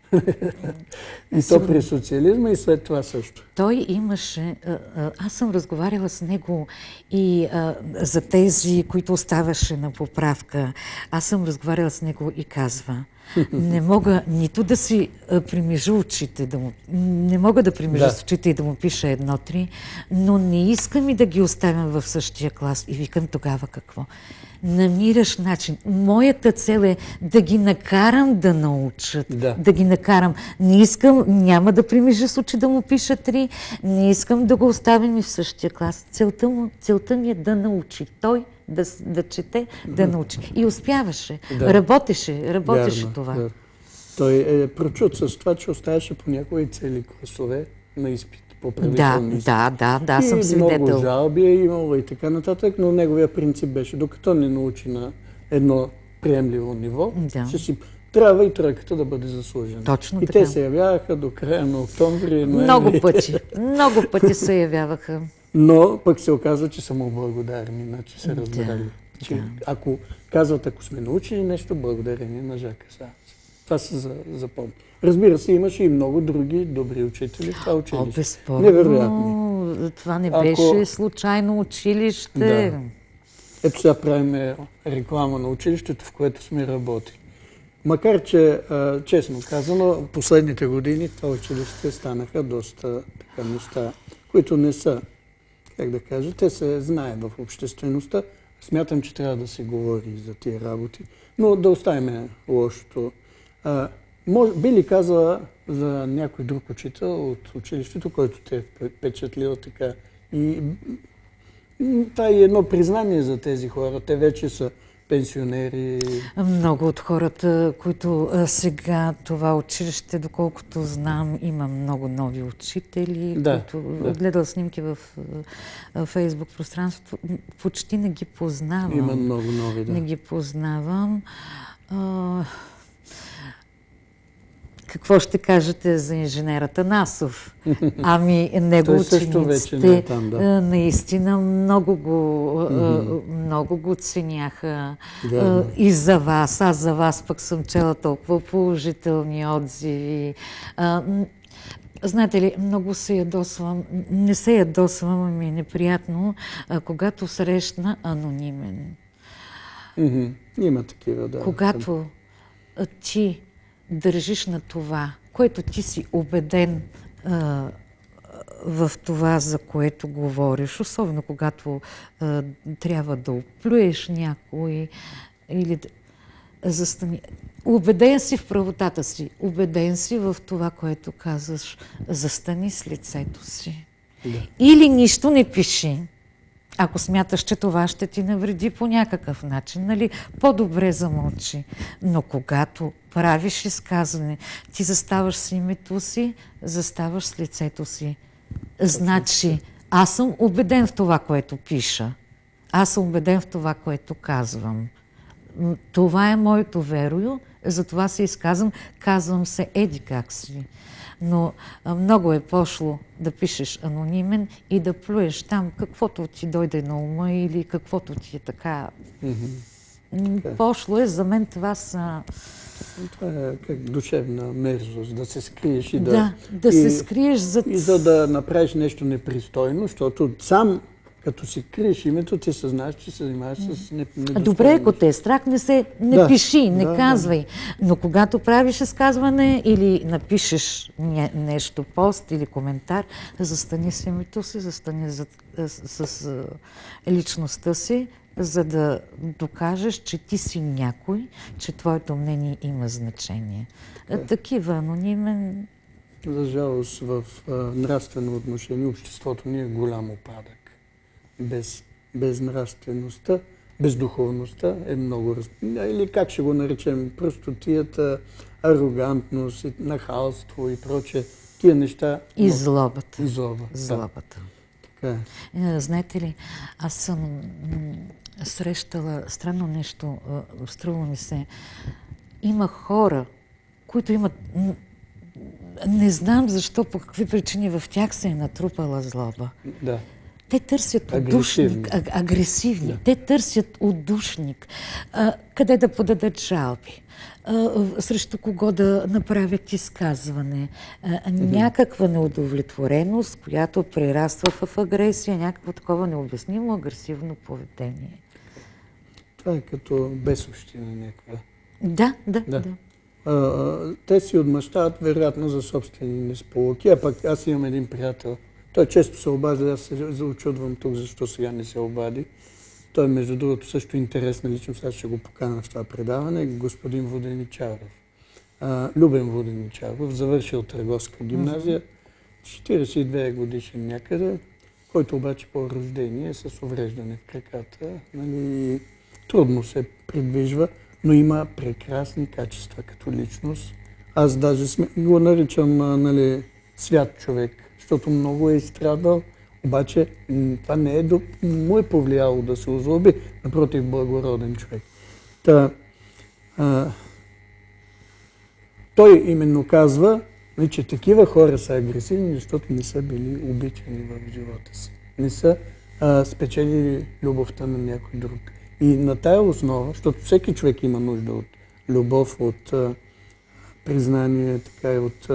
И то при социализма и след това също. Той имаше... Аз съм разговаряла с него и за тези, които оставаше на поправка. Аз съм разговаряла с него и казва: не мога нито да си примижа очите, не мога да примижа с очите и да му пиша 1-3, но не искам и да ги оставям в същия клас. И викам: тогава какво? Намираш начин. Моята цел е да ги накарам да научат. Да ги накарам. Не искам, няма да примижа с очи да му пиша 3, не искам да го оставим и в същия клас. Целта ми е да научи. Той да чете, да научи. И успяваше. Работеше Вярно, това. Да. Той е прочут с това, че оставяше понякога и цели класове на изпит по правителни. Да, съм свидетел. Много жалби е имало и така нататък, но неговия принцип беше, докато не научи на едно приемливо ниво, ще си трябва и тройката да бъде заслужена. Точно и така. те се явяваха до края на октомври, ноември. Много пъти се явяваха. Но пък се оказва, че са му благодарни, значи се разбрали. Ако казват, ако сме научили нещо, благодарение на Жака Саанц. Това се запомни. Разбира се, имаше и много други добри учители в това училище. Безспорно. Невероятни. Това не беше случайно училище. Да. Ето сега правим реклама на училището, в което сме работили. Макар че, честно казано, последните години това училище станаха доста така неща, които не са, как да кажа, те се знаят в обществеността. Смятам, че трябва да се говори за тия работи, но да оставим лошото. Би ли казала за някой друг учител от училището, който те е впечатлил така? И това е едно признание за тези хора. Те вече са пенсионери. Много от хората, които сега това училище, доколкото знам, има много нови учители, които гледал снимки в Фейсбук пространството, почти не ги познавам. Има много нови, да. Не ги познавам. Какво ще кажете за инженера Танасов? Ами, него учениците наистина много го ценяха. И за вас. Аз за вас пък съм чела толкова положителни отзиви. Знаете ли, много се ядосвам, не се ядосвам, ами е неприятно, когато срещна анонимен. Има такива, да. Когато ти държиш на това, което ти си убеден в това, за което говориш, особено когато трябва да оплюеш някой или да застани. Убеден си в правотата си, убеден си в това, което казваш, застани с лицето си. Или нищо не пиши. Ако смяташ, че това ще ти навреди по някакъв начин, нали, по-добре замълчи. Но когато правиш изказване, ти заставаш с името си, заставаш с лицето си. Значи, аз съм убеден в това, което пиша. Аз съм убеден в това, което казвам. Това е моето верою, затова се изказвам. Казвам се еди как си. Но много е пошло да пишеш анонимен и да плюеш там каквото ти дойде на ума или каквото ти е така. Пошло е, за мен това са... Това е как душевна мерзост, да се скриеш и да се скриеш и за да направиш нещо непристойно, защото сам като си криеш името, ти съзнаеш, че се занимаваш с недостойно. Добре, ако те е страх, не пиши, не казвай. Но когато правиш изказване или напишеш нещо, пост или коментар, застани с името си, застани с личността си, за да докажеш, че ти си някой, че твоето мнение има значение. Такива анонимен... За жалост, в нравствено отношение обществото ни е голям упадък. Без нравствеността, без духовността е много... Или как ще го наречем? Простотията, арогантност, нахалство и прочее. Тия неща... И злобата. И злобата. Така е. Знаете ли, аз съм срещала странно нещо, струва ми се. Има хора, които имат... Не знам защо, по какви причини в тях се е натрупала злоба. Да. Те търсят Агресивни. отдушник, агресивни. Те търсят отдушник. Къде да подадат жалби? Срещу кого да направят изказване? Някаква неудовлетвореност, която прераства в агресия, някакво такова необяснимо агресивно поведение. Това е като безобщина някаква. Да. Те си отмъщават вероятно за собствени несполуки, а пък аз имам един приятел. Той често се обажда, аз се очудвам тук, защо сега не се обади. Той, между другото, също интересна личност, аз ще го покана в това предаване, господин Воденичаров. Любен Воденичаров, завършил Търговска гимназия, 42 годишен някъде, който обаче по рождение е с увреждане в краката. Нали, трудно се придвижва, но има прекрасни качества като личност. Аз даже го наричам свят човек, защото много е изстрадал, обаче това не му е повлияло да се озлоби, напротив, благороден човек. Той именно казва, че такива хора са агресивни, защото не са били обичани в живота си. Не са спечелили любовта на някой друг. И на тая основа, защото всеки човек има нужда от любов, от признание, така и от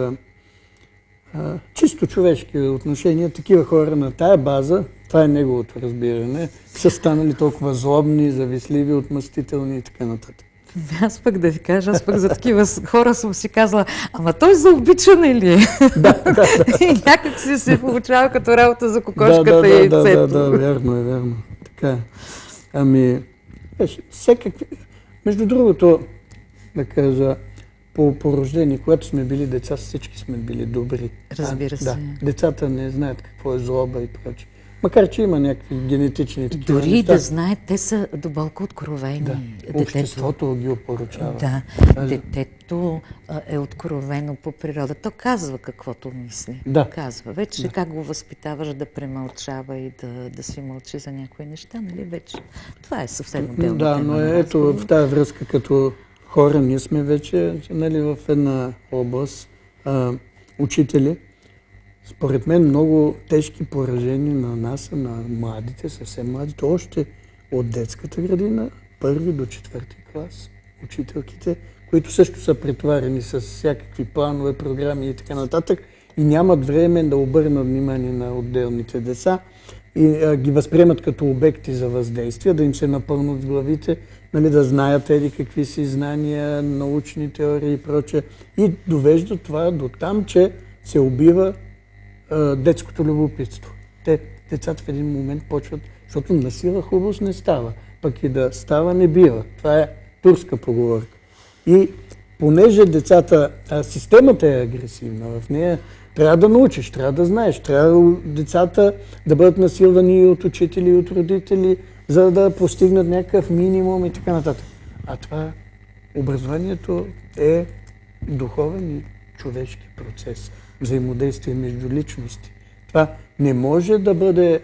чисто човешки отношения, такива хора на тая база, това е неговото разбиране, са станали толкова злобни, завистливи, отмъстителни и така нататък. Аз пък да ви кажа, аз пък за такива хора съм си казала, ама той за обичане ли е? Да. И някак си се получава като работа за кокошката и яйцето. Да, верно. Така е. Ами, всекакви... Между другото, да кажа, по рождение, когато сме били деца, всички сме били добри. Разбира се. Да, децата не знаят какво е злоба и прочее. Макар че има някакви генетични такива дори неща. да знаят, те са дълбоко откровени. Да. Обществото ги опоручава. Да, детето е откровено по природа. То казва каквото мисли. Да. Казва. Вече как го възпитаваш да премълчава и да си мълчи за някои неща, нали вече? Това е съвсем отделна тема. Да, но ето в тази връзка като хора, ние сме вече в една област учители. Според мен много тежки поражения на нас, на младите, съвсем младите, още от детската градина, 1 до 4 клас, учителките, които също са претоварени с всякакви планове, програми и така нататък и нямат време да обърнат внимание на отделните деца и ги възприемат като обекти за въздействие, да им се напълнат в главите, да знаят какви си знания, научни теории и прочее. И довежда това до там, че се убива детското любопитство. Децата в един момент почват, защото насила хубост не става, пък и да става не бива. Това е турска поговорка. И понеже системата е агресивна, в нея трябва да научиш, трябва да знаеш, трябва децата да бъдат насилвани от учители и от родители, за да постигнат някакъв минимум и така нататък. А това, образованието е духовен и човешки процес, взаимодействие между личности. Това не може да бъде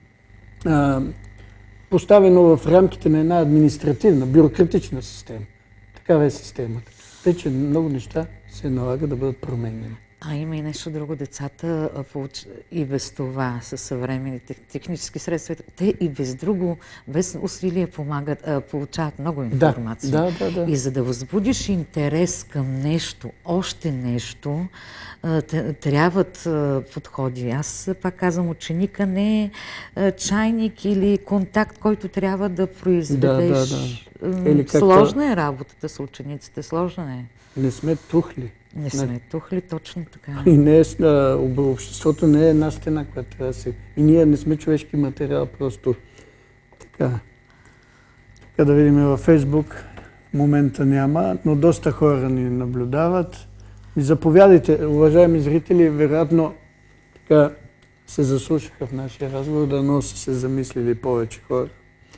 поставено в рамките на една административна, бюрократична система. Такава е системата. Тъй, че много неща се налага да бъдат променени. Има и нещо друго. Децата и без това със съвременните технически средства, те и без друго, без усилие получават много информация. Да. И за да възбудиш интерес към нещо, още нещо, трябват подходи. Аз пак казвам, ученика не е чайник или контакт, който трябва да произведеш. Сложна е работата с учениците, сложна е. Не сме тухли. Не сме тухли, точно така. И обществото не е една стена, която трябва да се... И ние не сме човешки материал, просто така. Така да видим във Фейсбук, в момента няма, но доста хора ни наблюдават. И заповядайте, уважаеми зрители, вероятно така се заслушаха в нашия разговор, дано са се замислили повече хора.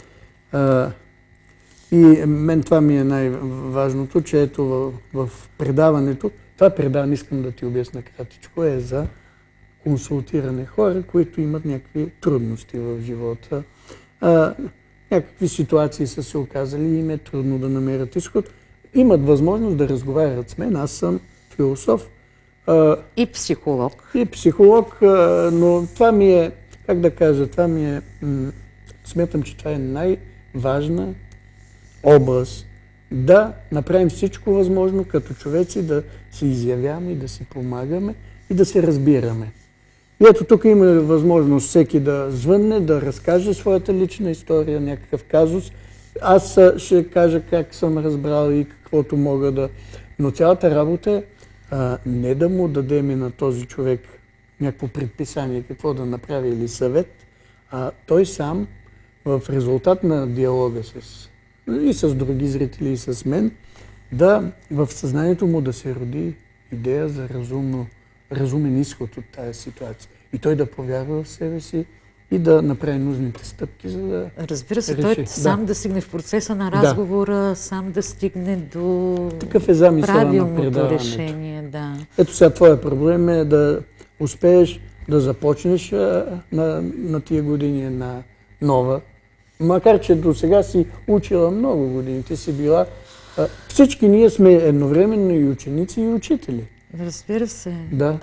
И мен това ми е най-важното, че ето в предаването, това предаване, искам да ти обясня кратичко, е за консултиране хора, които имат някакви трудности в живота. Някакви ситуации са се оказали и им е трудно да намерят изход. Имат възможност да разговарят с мен. Аз съм философ. И психолог. И психолог, но това ми е как да кажа, това ми е, смятам, че това е най-важна образ. Да направим всичко възможно като човеци да се изявяваме и да си помагаме и да се разбираме. И ето тук има възможност всеки да звънне, да разкаже своята лична история, някакъв казус. Аз ще кажа как съм разбрал и каквото мога да... Но цялата работа е не да му дадем на този човек някакво предписание, какво да направи или съвет, а той сам в резултат на диалога и с други зрители, и с мен, да в съзнанието му да се роди идея за разумен изход от тази ситуация. И той да повярва в себе си и да направи нужните стъпки, за да Разбира се, реши. той сам да стигне в процеса на разговора, сам да стигне до такъв е замисъл на правилното предаването. решение. Да. Ето сега твоя проблем е да успееш да започнеш на тия години една нова. Макар че до сега си учила много години, ти си била... Всички ние сме едновременно и ученици, и учители. Разбира се. Да.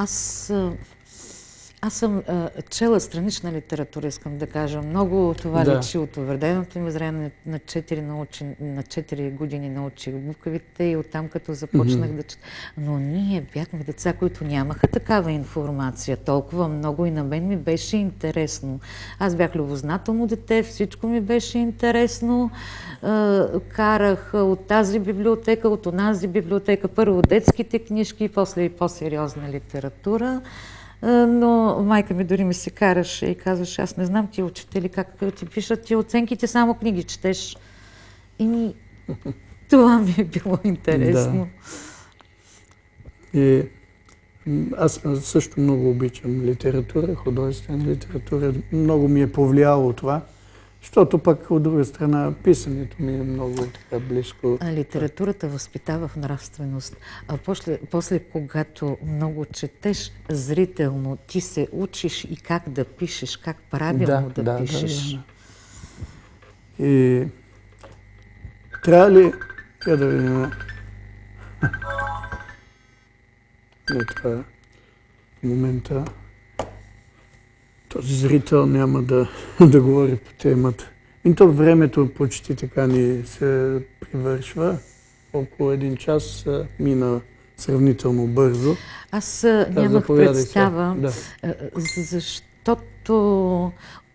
Аз съм чела странична литература, искам да кажа. Много това личи от увреденото ми зрение. На 4 години научих буквите и оттам като започнах да чета. Но ние бяхме деца, които нямаха такава информация. Толкова много и на мен ми беше интересно. Аз бях любознателно дете, всичко ми беше интересно. Карах от тази библиотека, от онази библиотека. Първо детските книжки, после и по-сериозна литература. Но майка ми дори ми се караше и казваше, аз не знам тия учители как ти пишат тия оценки, ти само книги четеш. И това ми е било интересно. Да. И аз също много обичам литература, художествена литература. Много ми е повлияло това. Защото пък от друга страна писането ми е много така близко. Литературата възпитава в нравственост. А после, когато много четеш зрително, ти се учиш и как да пишеш, как правилно да пишеш. Да. И трябва ли... да видим... Не, това в момента... Този зрител няма да говори по темата. И то времето почти така ни се привършва. Около 1 час мина сравнително бързо. Аз нямах представа, защото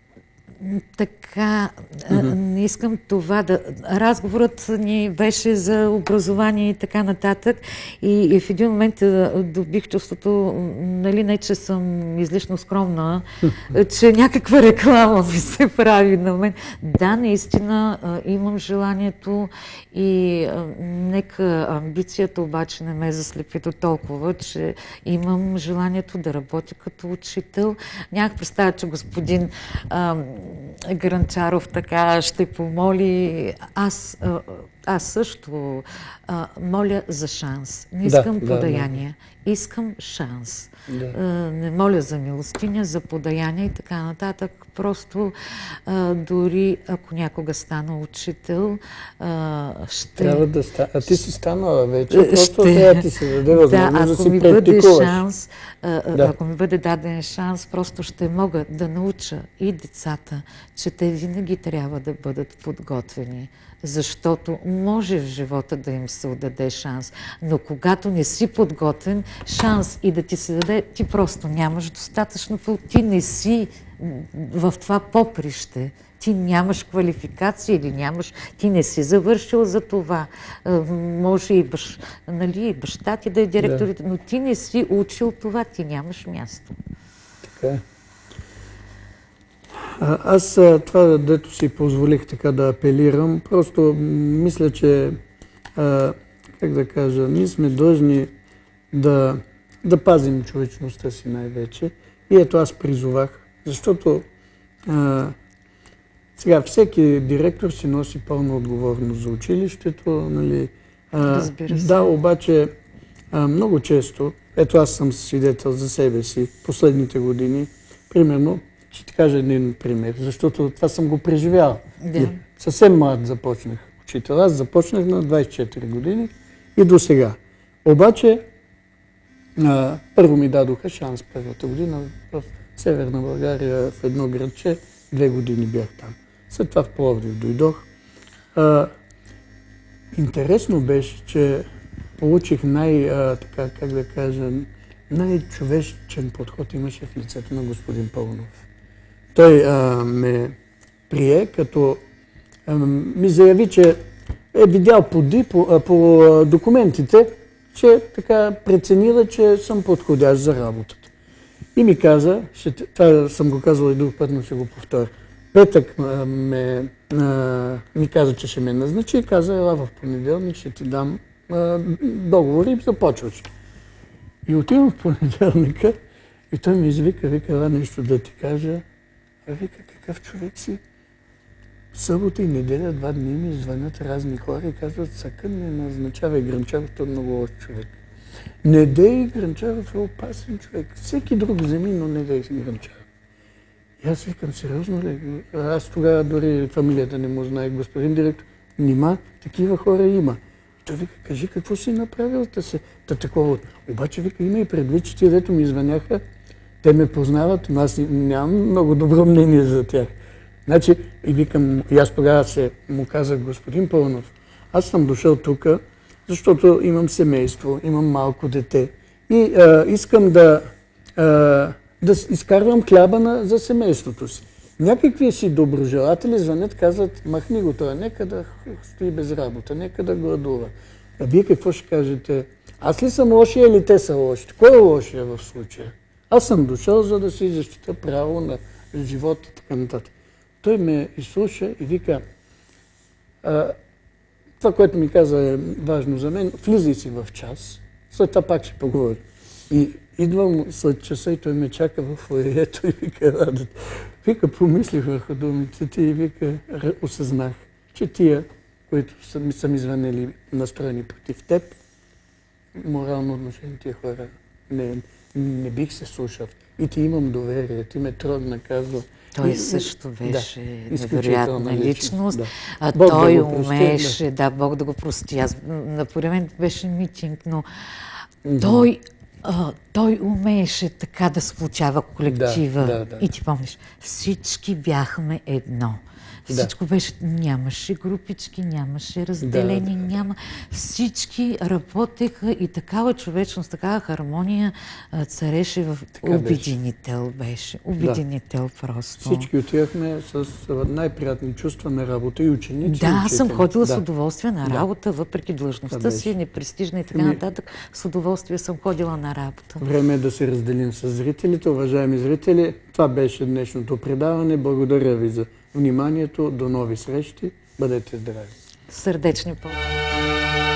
така не искам това да... Разговорът ни беше за образование и така нататък. И в един момент добих чувството, нали, не че съм излишно скромна, че някаква реклама ми се прави на мен. Да, наистина имам желанието и нека амбицията обаче не ме заслепи до толкова, че имам желанието да работя като учител. Нямах представя, че господин Гранчаров така ще помоли. Аз също моля за шанс. Не искам подаяние. Искам шанс. Не моля за милостиня, за подаяние и така нататък. Просто дори ако някога стана учител, ще... Трябва да стане. А ти си станала вече. Просто трябва ти се даде възможност да си практикуваш. Ако ми бъде даден шанс, просто ще мога да науча и децата, че те винаги трябва да бъдат подготвени. Защото може в живота да им се отдаде шанс, но когато не си подготвен, шанс и да ти се даде, ти просто нямаш достатъчно, ти не си в това поприще, ти нямаш квалификация или ти не си завършил за това. Може и баща ти да е директор, но ти не си учил това, ти нямаш място. Така е. Аз това, дето си позволих така да апелирам, просто мисля, че, как да кажа, ние сме длъжни да пазим човечността си най-вече. И ето аз призовах, защото сега всеки директор си носи пълна отговорност за училището, нали? Разбира се. Да, обаче много често, ето аз съм свидетел за себе си последните години, примерно, ще ти кажа един пример, защото това съм го преживял. Съвсем млад започнах учител. Аз започнах на 24 години и до сега. Обаче, първо ми дадоха шанс първата година в Северна България, в едно градче, 2 години бях там. След това в Пловдив дойдох. Интересно беше, че получих най-човечен подход имаше в лицето на господин Паунов. Той ме прие, като ми заяви, че е видял по документите, че така преценила, че съм подходящ за работата. И ми каза, това съм го казвал и друг път, но ще го повторя. Петък ми каза, че ще ме назначи и каза, ела в понеделник ще ти дам договор и започваш. И отивам в понеделника и той ми извика, вика, нещо да ти кажа. Вика, какъв човек си? Събота и неделя, 2 дни ми звънят разни хора и казват, Сакън не назначавай Грънчаров, той е много лош човек. Не дей Грънчаров е опасен човек. Всеки друг вземи, но не дей Грънчаров. И аз викам, сериозно ли? Аз тогава дори фамилията не му знае, господин директор. Нима, такива хора има. Той вика, кажи какво си направил такова. Обаче вика, има и предвид, че тия, дето ми звъняха, те ме познават, но аз нямам много добро мнение за тях. Значи, и викам, и аз тогава му казах, господин Пълнов, аз съм дошъл тук, защото имам семейство, имам малко дете и искам да изкарвам хляба за семейството си. Някакви си доброжелатели звънят, казват, махни го това, нека да стои без работа, нека да гладува. А вие какво ще кажете? Аз ли съм лошия или те са лоши? Кой е лошия в случая? Аз съм дошъл, за да си защита право на живот и така нататък. Той ме изслуша и вика, това, което ми каза е важно за мен, влизай си в час, след това пак ще поговорим. И идвам след часа и той ме чака в фоайето и вика, вика, помислих върху думите и вика, осъзнах, че тия, които са ми звънели настроени против теб, морално отношение тия хора не бих се слушал. И ти имам доверие, ти ме трудно казва. Той също беше невероятна личност. Да. Бог Той да прости, умееше, Бог да го прости. Напоред мен беше митинг, но той умееше така да сплотява колектива. И ти помниш, всички бяхме едно. Всичко беше, нямаше групички, нямаше разделение, всички работеха и такава човечност, такава хармония цареше в обединител беше. Обединител просто. Всички отивахме с най-приятни чувства на работа и ученици. Да, аз съм ходила с удоволствие на работа, въпреки длъжността си, непрестижна и така нататък. С удоволствие съм ходила на работа. Време е да се разделим с зрителите. Уважаеми зрители, това беше днешното предаване. Благодаря ви за вниманието. До нови срещи. Бъдете здрави. Сърдечни поздрави.